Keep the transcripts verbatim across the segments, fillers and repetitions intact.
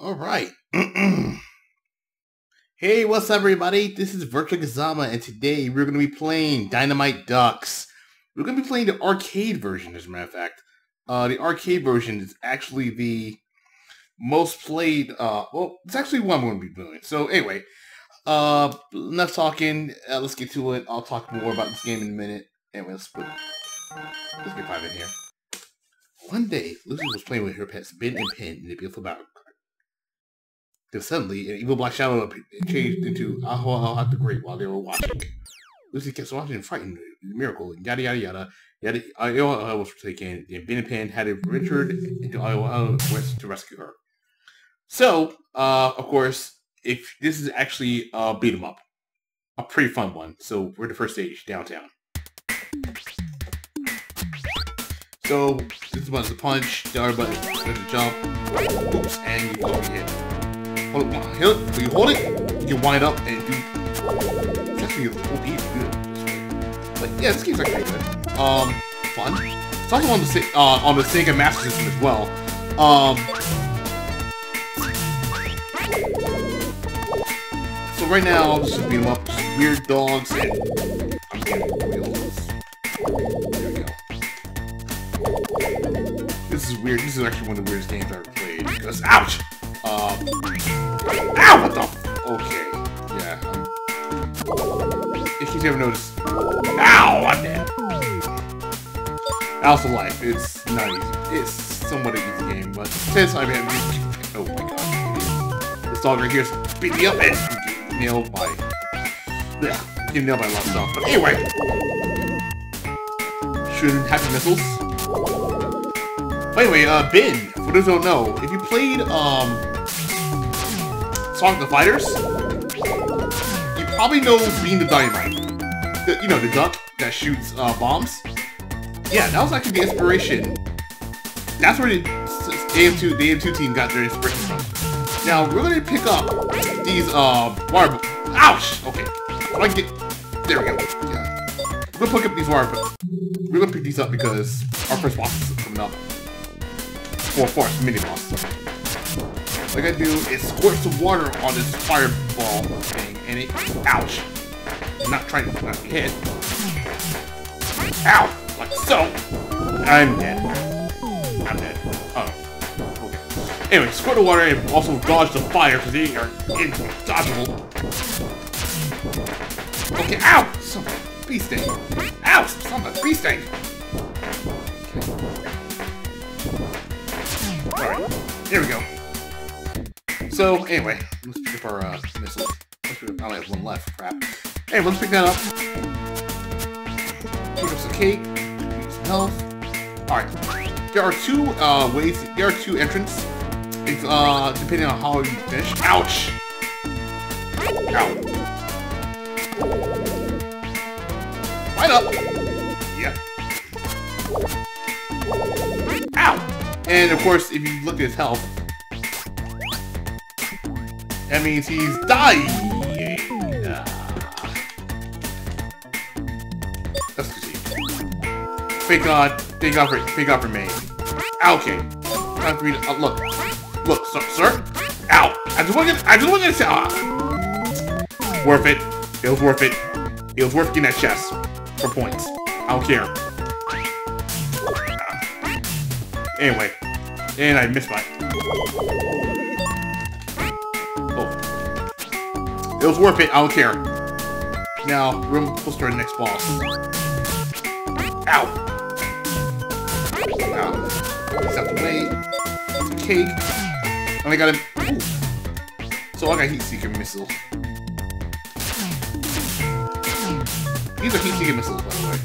All right. Hey, what's up, everybody? This is Virtual Kazama, and today we're going to be playing Dynamite Ducks. We're going to be playing the arcade version, as a matter of fact. Uh, the arcade version is actually the most played, uh, well, it's actually what I'm going to be doing. So, anyway, uh, enough talking. Uh, let's get to it. I'll talk more about this game in a minute. Anyway, let's put, let's get five in here. One day, Lucy was playing with her pets, Ben and Pen, in the beautiful battle. Then suddenly, an evil black shadow changed into Ahoha the Great while they were watching. Lucy kept watching and frightened. Miracle, yada yada yada. Yada Iowa was taken, and Ben and Pen had ventured into Iowa West to rescue her. So, uh, of course, if this is actually a beat 'em up, a pretty fun one. So we're at the first stage, downtown. So this button's a punch, the other button is a jump. Oops, and you go hit. Hold it, hold it. When you hold it, you can wind up and do. It's actually O P to do it this way. But yeah, this game's actually good. Um, fun. It's also on the uh, on the Sega Master System as well. Um, so right now, this is beat 'em up. Just weird dogs and I'm getting wheels. There we go. This is weird. This is actually one of the weirdest games I've ever played. Because ouch. Um, ow! What the? F okay, yeah. Um, in case you haven't noticed, ow! I'm dead. Also, life. It's not easy. It's somewhat an easy game, but since I've had, oh my god, this dog right here is beating me up and getting nailed by, yeah, getting nailed by a lot of stuff. But anyway, shooting happy missiles. But anyway, uh, Ben, for those who don't know, if you played, um, Sonic the Fighters, you probably know Bean the Dynamite. The, you know, the duck that shoots, uh, bombs? Yeah, that was actually the inspiration. That's where the A M two, the A M two team got their inspiration from. Now, we're gonna pick up these, uh, wire... Ouch! Okay. If I can get... There we go. Yeah. We're gonna pick up these wire... We're gonna pick these up because our first boss is coming up. Or of course, mini boss. What I gotta do is squirt some water on this fireball thing, and it, ouch! I'm not trying to not hit. Ow! Like so. I'm dead. I'm dead. Oh. Okay. Anyway, squirt the water and also dodge the fire because they are indodgeable. Okay. Ow! Son of a bee sting. Ow! Son of a bee sting. Alright, here we go. So, anyway, let's pick up our uh, missiles. Let's pick up, I only have one left, crap. Hey, let's pick that up. Pick up some cake, use some health. Alright, there are two uh, ways, there are two entrances. It's, uh, depending on how you finish. Ouch! Ow. Right up! Yeah. Ow! And of course, if you look at his health, that means he's dying. Uh, let's see. Thank God, thank God for, thank God for May. Okay, time for me to uh, look, look, sir, sir. Ow! I just want to, I just want to say, ah, worth it. It was worth it. It was worth getting that chest for points. I don't care. Anyway, and I missed my... Oh. It was worth it, I don't care. Now, we're supposed to our next boss. Ow! Ow. He's out the way. Some cake. And I got him... Ooh. So I got heat-seeker missiles. These are heat-seeker missiles, by the way.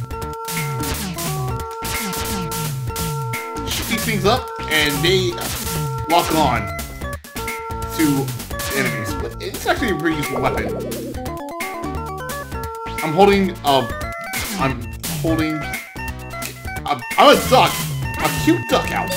These things up and they lock on to enemies. But it's actually a very useful weapon. I'm holding um I'm holding I'm, I'm a duck. A cute duck out.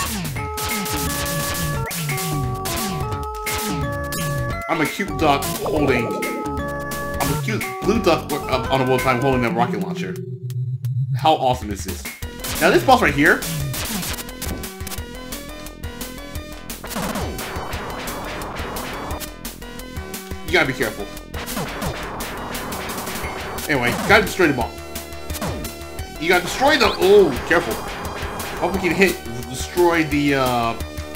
I'm a cute duck holding I'm a cute blue duck uh, on a world time holding a rocket launcher. How awesome is this? Now this boss right here, You gotta be careful. Anyway, gotta destroy the bomb. You gotta destroy the... Oh, careful. Hope we can hit... Destroy the, uh...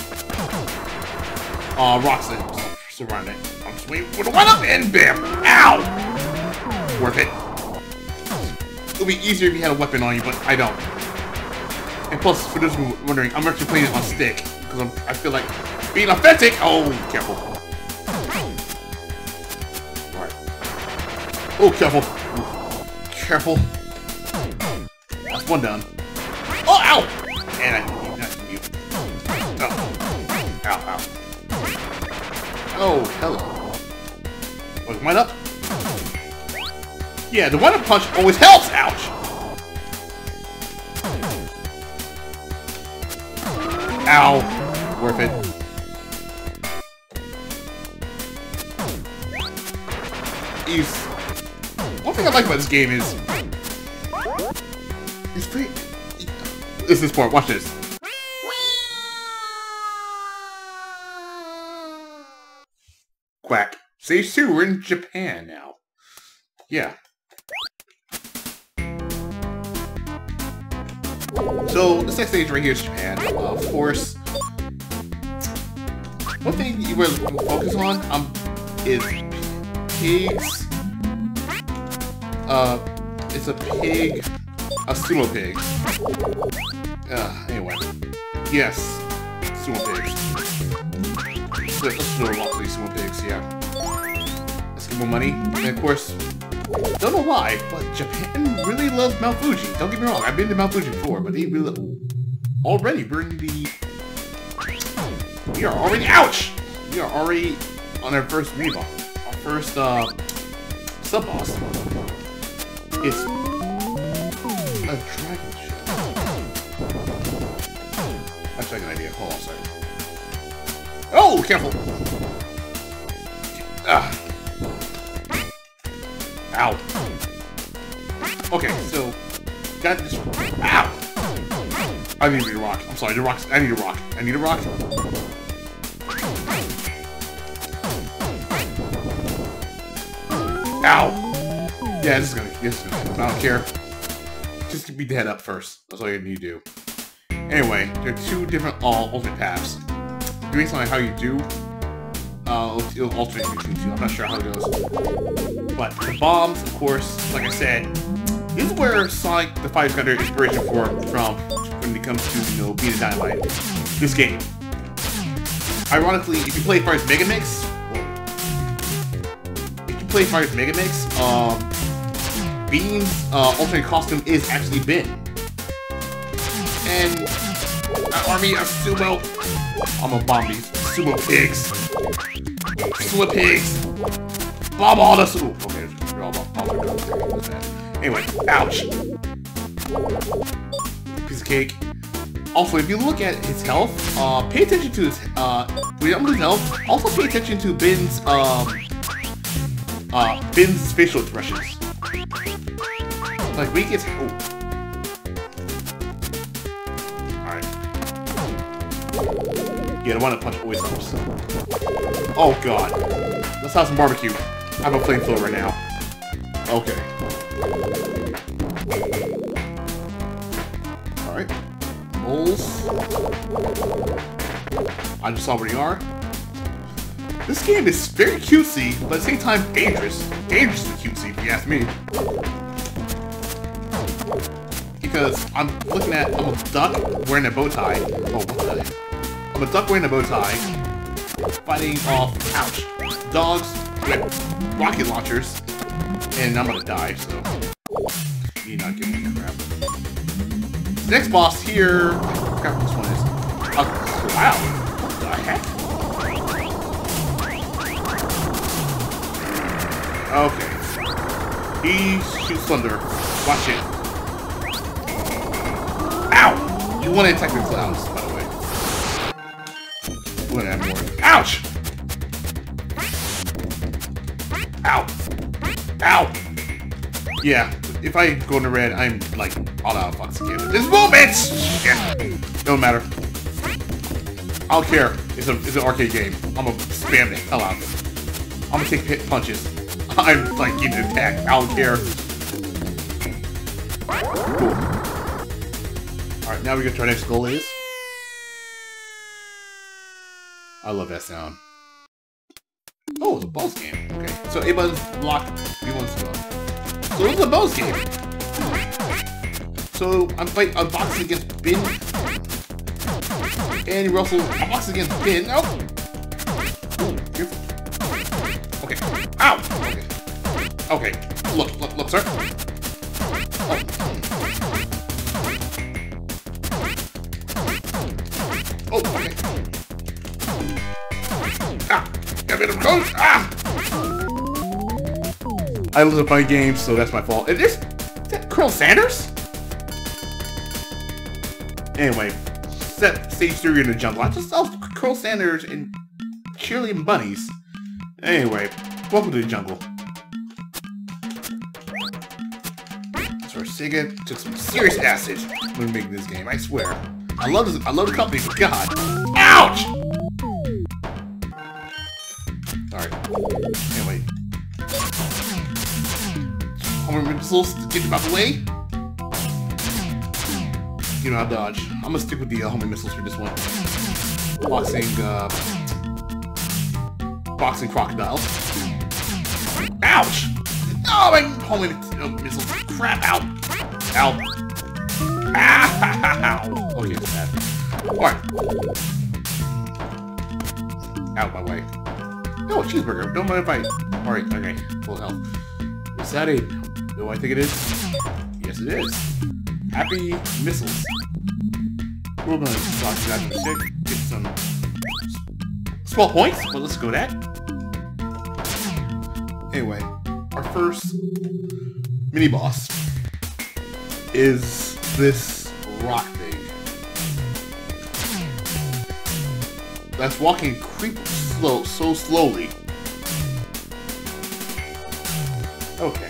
Uh, rocks that surround it. I'm just waiting for the one-up and bam! Ow! Worth it. It'll be easier if you had a weapon on you, but I don't. And plus, for those who are wondering, I'm actually playing it on stick. Because I'm, I feel like being authentic... Oh, careful. Alright. Oh, careful. Careful. That's one down. Oh, ow! And I not you. Oh. Ow, ow. Oh, hello. Was mine up? Yeah, the one-up punch always helps! Ouch! Ow! Worth it. He's... One thing I like about this game is... It's pretty... This is part. Watch this. Quack. Stage two, we're in Japan now. Yeah. So, this next stage right here is Japan. Uh, of course. One thing you will focus on um, is pigs. Uh, it's a pig. A sumo pig. Uh, anyway. Yes. Sumo pigs. Let's throw off these sumo pigs, yeah. Let's get more money. And of course, don't know why, but Japan really loves Mount Fuji. Don't get me wrong, I've been to Mount Fuji before, but they really... Already, we're in the... We are already... Ouch! We are already on our first Weebot. Our first, uh... sub-boss. It's... a dragon ship. That's like an idea. Hold on a second. Oh, careful! Ah. Ow. Okay, so got this. Ow! I need a rock. I'm sorry, the rocks. I need a rock. I need a rock. Ow! Yeah, this is gonna. This is gonna. I don't care. Just beat the head up first. That's all you need to do. Anyway, there are two different uh, alternate paths. Based on how you do, uh, it'll alternate between two. I'm not sure how it goes. But the bombs, of course, like I said, this is where Sonic the Fighter got their inspiration for from when it comes to, you know, being a Dynamite. This game. Ironically, if you play Fighter's Mega Mix, well, if you play Fighter's Mega Mix, um, Bean's uh, alternate costume is actually Ben. And an army of sumo. I'm gonna bomb these sumo pigs. Sumo pigs. Bomb all the sumo. Okay, they're all bomb. Anyway, ouch. Piece of cake. Also, if you look at his health, uh, pay attention to his, uh, when you his health, also pay attention to Ben's, um, uh, Ben's facial expressions. Like, when he gets, oh. Yeah, the one-up punch always helps. Oh god. Let's have some barbecue. I have a flamethrower right now. Okay. Alright. Moles. I just saw where you are. This game is very cutesy, but at the same time dangerous. Dangerously cutesy, if you ask me. Because I'm looking at, I'm a duck wearing a bow tie. Oh, what the heck? I'm a duck wearing a bow tie, fighting off, ouch, dogs with rocket launchers, and I'm gonna die, so you not give me crap. Next boss here, I forgot what this one is. Uh, wow, what the heck? Okay, he shoots thunder. Watch it. Ow! You want to attack the clouds, by the way. Ouch! Ow! Ow! Yeah, if I go into red, I'm like all out of fucks again. There's movements! Yeah, don't matter. I don't care. It's a it's an arcade game. I'm gonna spam the hell out of it. I'm gonna take hit punches. I'm like getting attacked. I don't care. Cool. Alright, now we're gonna try our next goal is. I love that sound. Oh, it's a boss game. Okay. So A buttons block, B buttons block. So it's a boss game. So I'm fighting I'm boxing against Bin. And Russell I'm boxing against Bin. Oh! Ooh, careful. Okay. Ow! Okay. Okay. Look, look, look, sir. Oh. Oh, okay. Ah! Get rid of coach! Ah! I love playing games, so that's my fault. Is this... Is that Colonel Sanders? Anyway, set stage three in the jungle. I just saw Colonel Sanders and cheerleading bunnies. Anyway, welcome to the jungle. So Sega took some serious acid when making this game, I swear. I love this. I love the company, but God. Ouch! Alright. Anyway. Homer missiles to get them out of the way. You know how to dodge. I'm gonna stick with the uh, homing missiles for this one. Boxing, uh... Boxing crocodile. Ouch! Oh, my homing uh, missiles. Crap, ow! Ow! Ow! Okay, it's bad. Alright. Out my way. No, a cheeseburger. Don't mind if I... Alright, okay. Full health. Is that a... Do I think it is? Yes, it is. Happy missiles. We're gonna talk to that in a sec. Get some... small points? Well, let's go that. Anyway, our first mini-boss is this rock thing. That's walking creep slow, so slowly. Okay.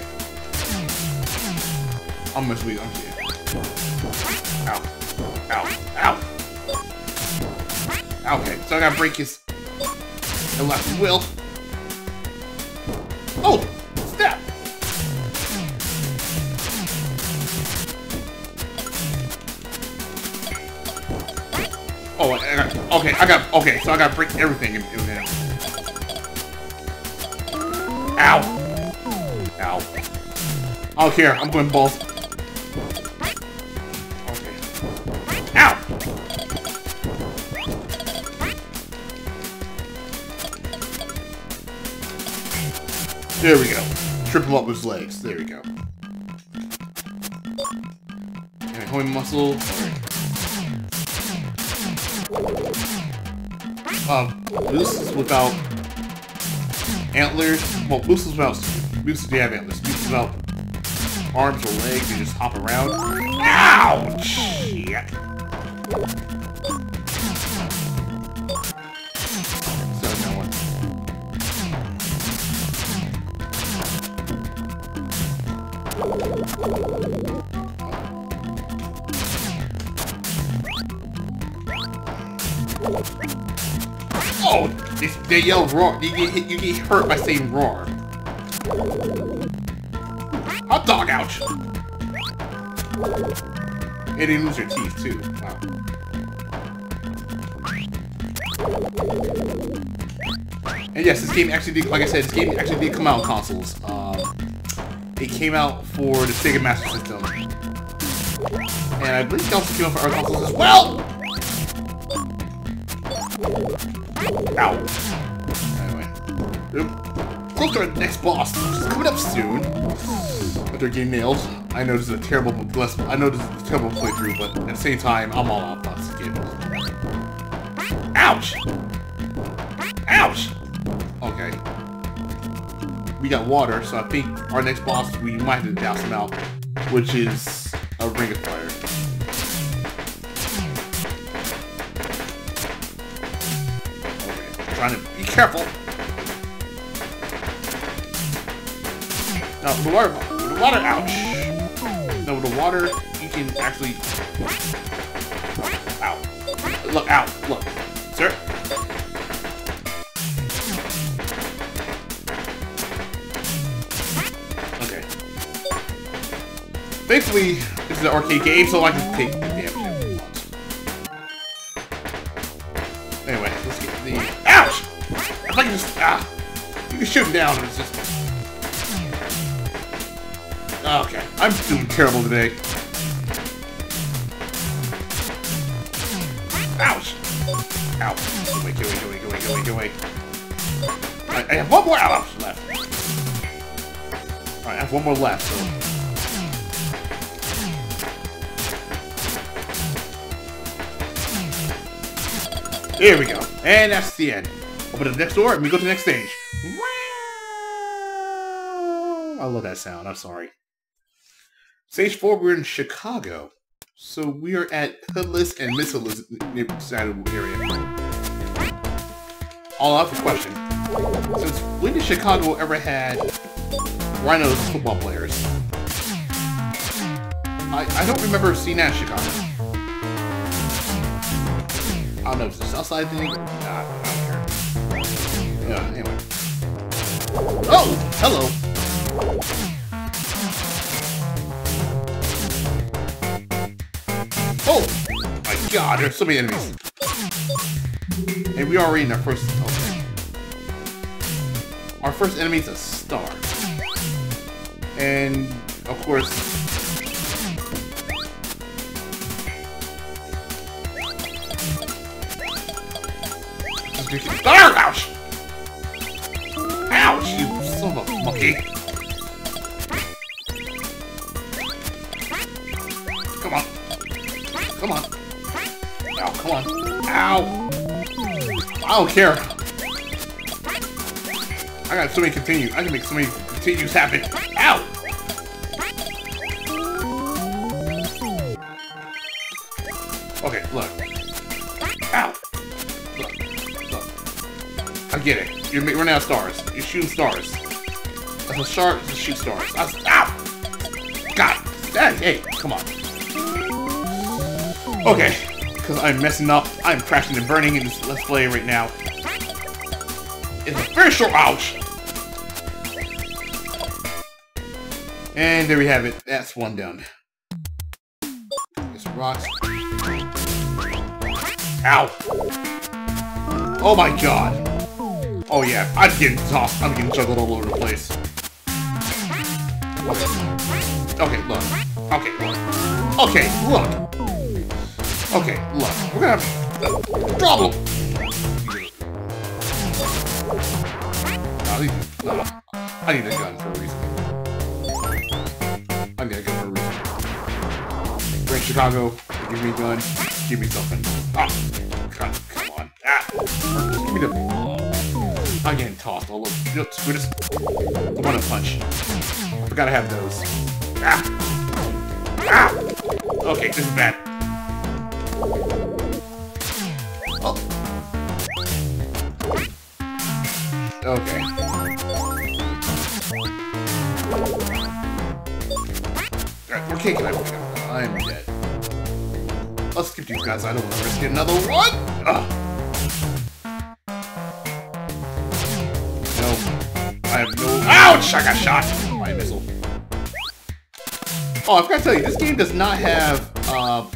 I'm gonna sweet. I'm here. Ow! Ow! Ow! Okay, so I gotta break his elastic will. Oh! Step! Oh, I got, okay, I got, okay, so I gotta break everything in, in him. Ow! Ow. I don't care, I'm going balls. Okay. Ow! There we go. Trip him up with his legs. There we go. Okay, homing muscle. Um, Moose without antlers. Well, Moose is without. Moose do have antlers. Moose is without arms or legs. They just hop around. Ouch! Shit. So no one. Oh, they, they yell roar. You get hit, you get hurt by saying roar. Hot dog, ouch! And they lose their teeth too. Wow. And yes, this game actually did, like I said, this game actually did come out on consoles. Um, it came out for the Sega Master System. And I believe it also came out for other consoles as well! Ow. Anyway. Close to our next boss, which is coming up soon. After getting nailed. I know this is a terrible less I know this is a terrible playthrough, but at the same time, I'm all out about this game. Ouch! Ouch! Okay. We got water, so I think our next boss we might have to douse him out, which is a Ring of Fire. Trying to be careful. Now, with the water, with the water, ouch. Now, with the water, you can actually. Ow. Look, ow, look. Sir? Hopefully, this is an arcade game, so I can take damage every once. Anyway, let's get the... Ouch! If I can just... Ah! You can shoot him down, it's just... Okay, I'm doing terrible today. Ouch! Ow. Get away, get away, get away, get away, get away, get away. Alright, I have one more ouch left. Alright, I have one more left, so... There we go. And that's the end. Open the next door and we go to the next stage. I love that sound, I'm sorry. Stage four, we're in Chicago. So we are at Hoodless and Miss Hoodless side of the area. I'll ask a question. Since when did Chicago ever had Rhinos as football players? I, I don't remember seeing that in Chicago. I don't know if it's a Southside thing. Nah, I don't care. Yeah, anyway. Oh! Hello! Oh! My god, there's so many enemies. And we already in our first... Okay. Our first enemy is a star. And, of course... Star! Ouch! Ouch, you son of a monkey! Come on. Come on. Ow, come on. Ow! I don't care. I got so many continue. I can make so many continues happen. Ow! Okay, look. Ow! Look. Look. I get it. You're running out of stars. You're shooting stars. That's a shark to shoot stars. I was, ow! God! Dang, hey, come on. Okay, because I'm messing up. I'm crashing and burning in this Let's Play right now. It's a very short ouch! And there we have it. That's one down. This rocks. Ow! Oh my god! Oh yeah, I'm getting tossed. I'm getting juggled all over the place. Okay, look. Okay, look. Okay, look. Okay, look. We're gonna have a problem. No, I, need, no, I need a gun for a reason. I need a gun for a reason. Great Chicago, give me a gun. Give me something. Ah, God, come on. Ah, give me the. I'm getting tossed all over. Nope, screw this. I want to punch. I forgot I have those. Ah! Ah! Okay, this is bad. Oh. Okay. Alright, we're kicking it. I'm dead. Let's skip these guys. I don't want to risk another one. Ugh. I have no- Ouch! I got shot by a missile. Oh, I forgot to tell you, this game does not have, uh...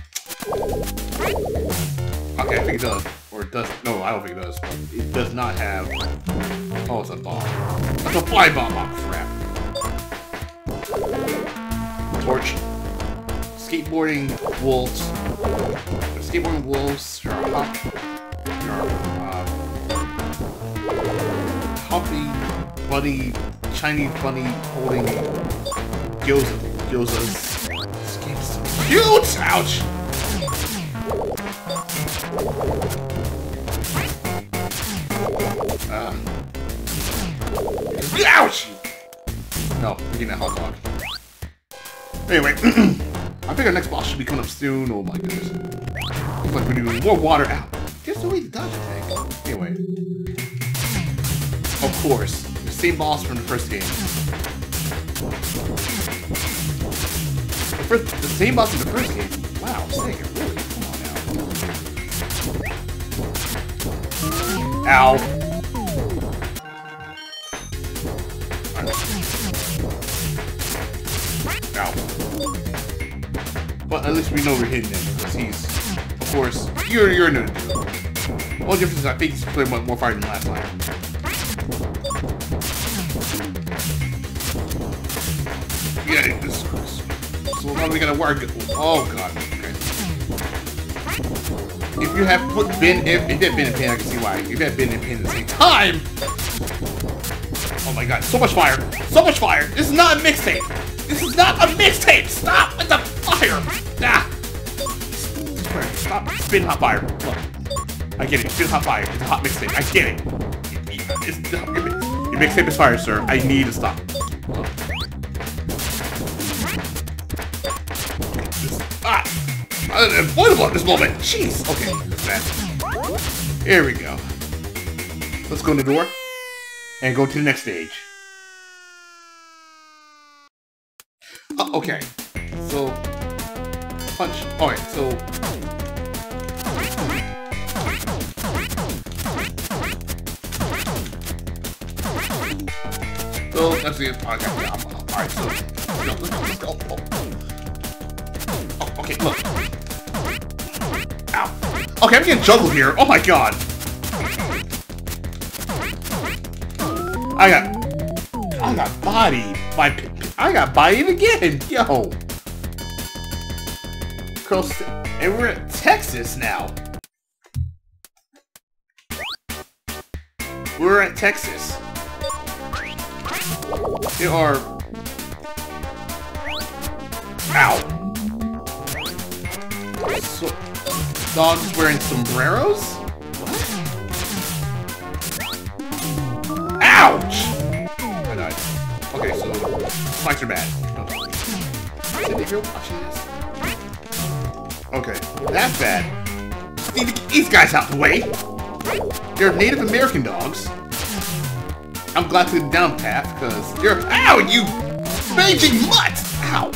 Okay, I think it does. Or it does- No, I don't think it does. It does not have... Oh, it's a bomb. It's a fly bomb! Oh, crap. Torch. Skateboarding wolves. Skateboarding wolves. There are hop... There are, uh... Hoppy... Bunny, Chinese bunny holding gyoza, gyozas. This game's so cute! Ouch! Uh. Ouch! No, we're getting a hot dog. Anyway, I think our next boss should be coming up soon. Oh my goodness. Looks like we're doing more water out. Just the way to dodge, I think. Anyway. Of course. Same boss from the first game. The, first, the same boss in the first game? Wow, Sega, really? Come on now. Ow. Ow. at least we know we're hitting him because he's, of course, you're you're new. All the difference is I think he's playing more fire than last time. Yeah, this. So how are we gonna work? Oh god. Okay. If you have put Ben, if if you had Ben and Pan, I can see why. If you had Ben and Pan at the same time. Oh my god, so much fire! So much fire! This is not a mixtape! This is not a mixtape! Stop with the fire! Ah! Stop spin hot fire. Look. I get it. Spin hot fire. It's a hot mixtape. I get it. It's, your, your mixtape is fire, sir. I need to stop. This, ah! Unavoidable at this moment! Jeez! Okay, that's bad. Here we go. Let's go in the door. And go to the next stage. Oh, okay. So punch. Alright, so So that's the okay, yeah, alright, so let's go, let's go, let's go. Oh. Oh, okay, look. Ow. Okay, I'm getting juggled here. Oh my god. I got, I got bodied by, I got bodied again, yo. Cross, and we're at Texas now. We're at Texas. There are, ow. So, dogs wearing sombreros? Ouch! I died. Okay, so spikes are bad. If you're watching this. Okay, that's bad. Need to get these guys out the way. They're Native American dogs. I'm glad to the down path because you're. Ow, you raging mutt! Ow!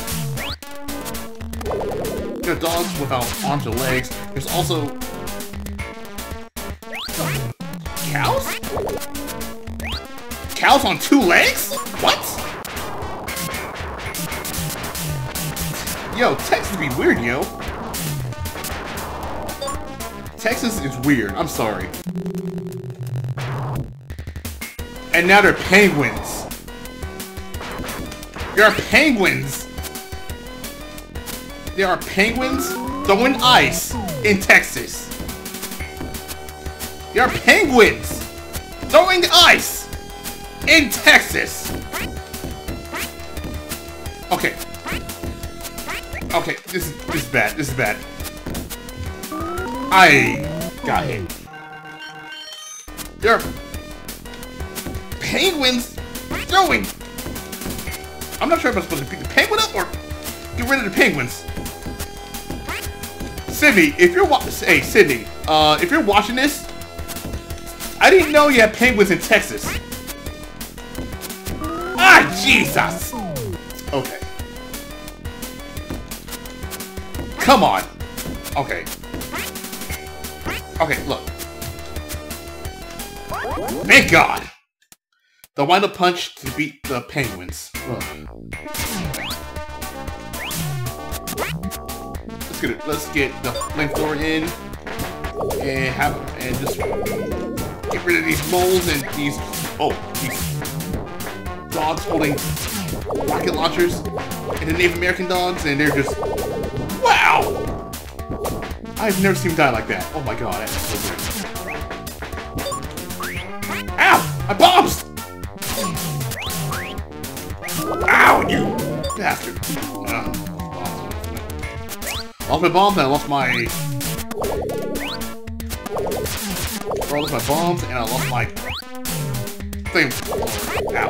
There are dogs without arms or legs. There's also cows. Cows on two legs? What? Yo, Texas be weird, yo. Texas is weird. I'm sorry. And now they're penguins. There are penguins. There are penguins throwing ice in Texas. There are penguins throwing ice in Texas! Okay. Okay, this is this is bad. This is bad. I got hit. There are penguins throwing. I'm not sure if I'm supposed to pick the penguin up or get rid of the penguins. Sydney, if you're watching, hey Sydney, uh, if you're watching this, I didn't know you had penguins in Texas. Ah, Jesus! Okay. Come on. Okay. Okay, look. Thank God! The wind-up punch to beat the penguins. Ugh. Let's get it. Let's get the flamethrower in and have and just get rid of these moles and these oh these dogs holding rocket launchers and the Native American dogs, and they're just wow! I've never seen them die like that. Oh my god, that's so good. Ow! My bombs! Ow, you bastard! Uh, lost my bombs and I lost my. I lost my bombs and I lost my thing. Ow.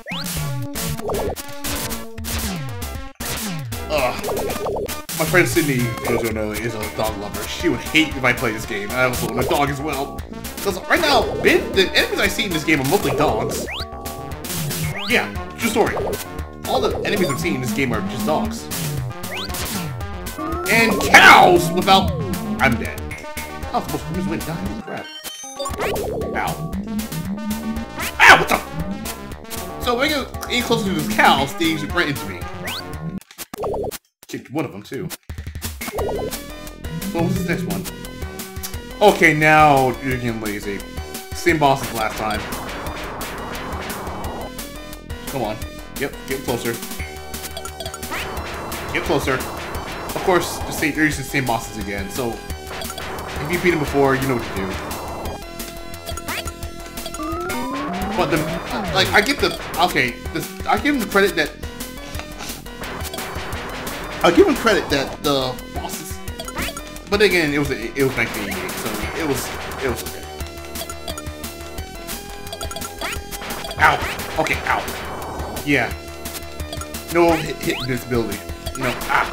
Ugh. My friend Sydney, those who know, is a dog lover. She would hate if I play this game. I also love a dog as well. Because right now, the enemies I see in this game are mostly dogs. Yeah, true story. All the enemies I've seen in this game are just dogs. And cows without... I'm dead. I was supposed to just win die. Holy crap. Ow. Ow, what the... So when you get any closer to these cows, these right into me. Kicked one of them, too. What was this next one? Okay, now you're getting lazy. Same boss as last time. Come on. Yep, get closer. Get closer. Of course, just say you're using the same bosses again, so if you beat him before, you know what to do. But the like, I get the okay. This, I give him the credit that I give him credit that the bosses. But again, it was a, it was nineteen eighty-eight, so it was it was okay. Ow. Okay. Ow. Yeah. No hit, hit invincibility. No. Ah.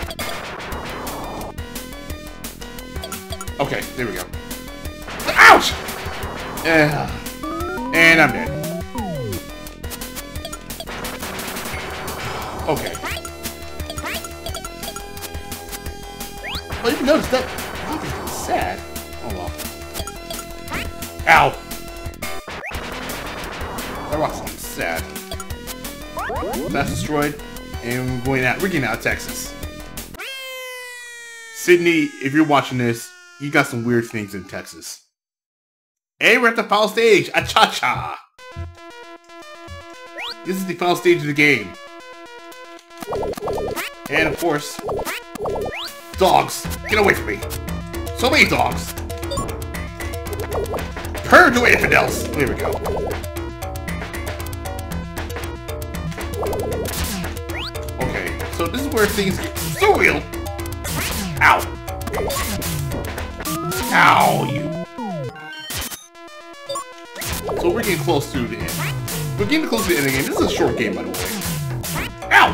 Okay, there we go. Ouch! Uh, and I'm dead. Okay. Oh, you notice that rock is sad. Oh well. Ow! That rock's not sad. That's destroyed, and we're going out. We're getting out of Texas. Sydney, if you're watching this, you got some weird things in Texas. Hey, we're at the final stage, a cha-cha. This is the final stage of the game. And of course, dogs, get away from me. So many dogs. Purge away, infidels. There we go. Okay, so this is where things get so real. Ow. Ow, you. So we're getting close to the end. We're getting close to the end of the game. This is a short game, by the way. Ow!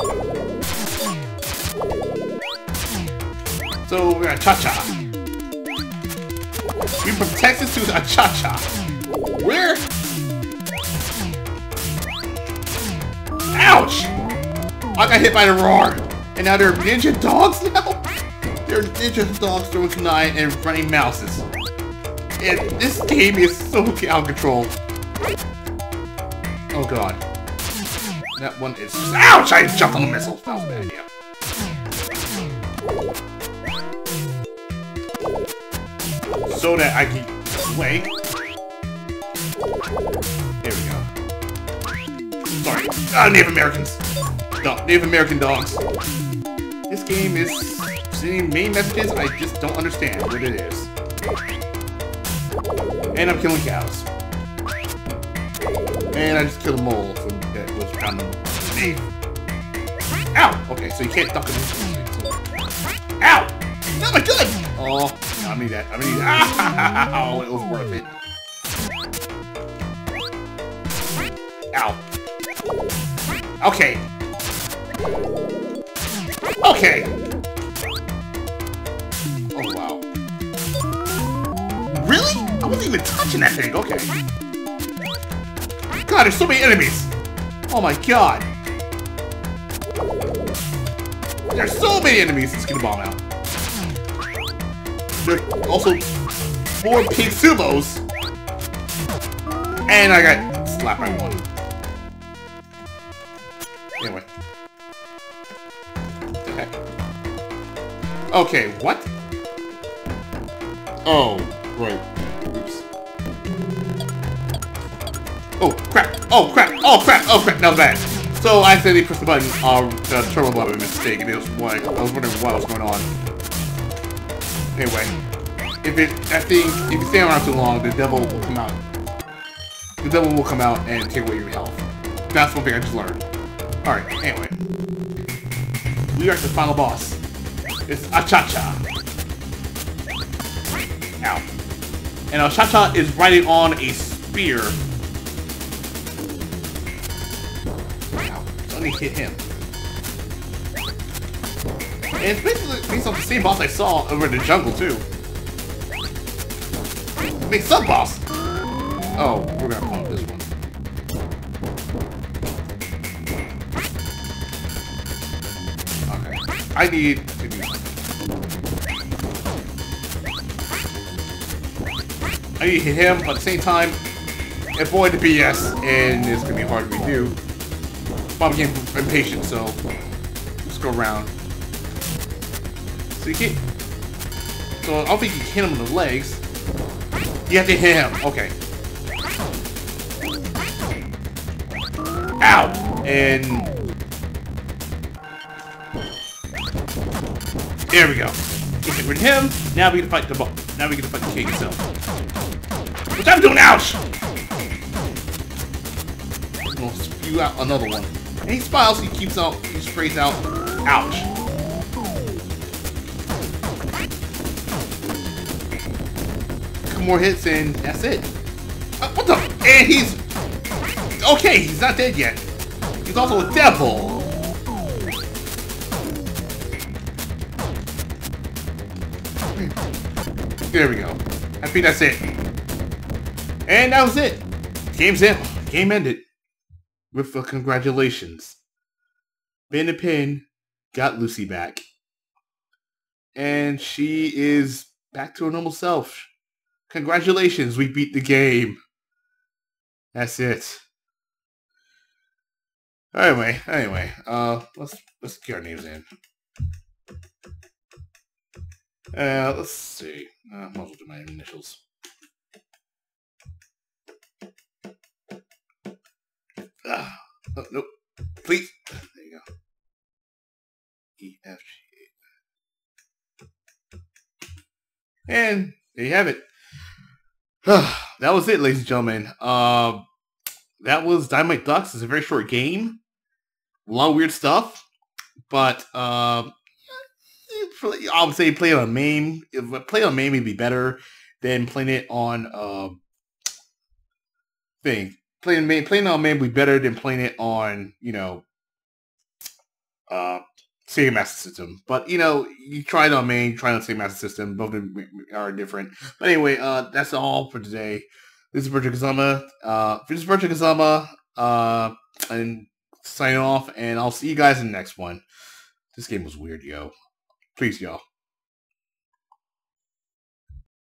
So we're gonna cha-cha. We from Texas to a cha-cha. Where? Ouch! I got hit by the roar. And now there are ninja dogs now? There are ninja dogs throwing kunai and running mouses. And this game is so out of control. Oh god. That one is just- ouch! I jumped on the missile. That was a bad idea. So that I can play. There we go. Sorry. Ah, Native Americans. No, Native American dogs. This game is sending main messages I just don't understand what it is. And I'm killing cows. And I just killed a mole from that was around the leaf. Ow! Okay, so you can't duck him. Ow! Not my gun! Oh, I need that. I need that. Ow! It was worth it. Ow. Okay. Okay! Oh, wow. Really? I wasn't even touching that thing. Okay. God, there's so many enemies! Oh my god! There's so many enemies! Let's get a bomb out. There's also four pig sumos! And I got slapped by one. Anyway. What the heck? Okay, what? Oh, right. Oops. Oh, crap! Oh, crap! Oh, crap! Oh, crap! That was bad. So I accidentally pressed the button, uh, the turbo button by mistake, and it was like, I was wondering what was going on. Anyway, if it, that thing, if you stay around too long, the devil will come out. The devil will come out and take away your health. That's one thing I just learned. Alright, anyway. We are at the final boss. It's Achacha. Ow. And Achacha is riding on a spear. Ow. So let me hit him. And it's basically based off the same boss I saw over in the jungle, too. I mean, sub-boss! Oh, we're gonna pump this one. Okay. I need to do something. I need to hit him, but at the same time, avoid the B S, and it's gonna be hard to do. But I'm getting impatient, so let's go around. So you can't... So I don't think you can hit him in the legs. You have to hit him. Okay. Ow! And... There we go. Get rid of him. Now we can fight the... Now we can fight the king itself. Which I'm doing! Ouch! I'm gonna spew out another one. And he smiles, he keeps out, he sprays out. Ouch. Couple more hits and that's it. Uh, what the? And he's... Okay, he's not dead yet. He's also a devil. There we go. I think that's it. And that was it. Game's in. Game ended. With uh, congratulations. Ben and Pin got Lucy back. And she is back to her normal self. Congratulations, we beat the game. That's it. Anyway, anyway, uh, let's let's get our names in. Uh, let's see. Uh, might as well do my initials. Ah, oh, nope. Please. There you go. E F G. And there you have it. That was it, ladies and gentlemen. Uh, that was Dynamite Ducks. It's a very short game. A lot of weird stuff. But, uh, I would say play it on MAME. If play on MAME would be better than playing it on, uh, thing. Playing MAME, playing on MAME would be better than playing it on, you know, uh, Sega Master System. But, you know, you try it on MAME, you try it on Sega Master System. Both are different. But anyway, uh, that's all for today. This is Virtual Kazama. Uh, this is Virtual Kazama. Uh, and signing off. And I'll see you guys in the next one. This game was weird, yo. Peace, y'all.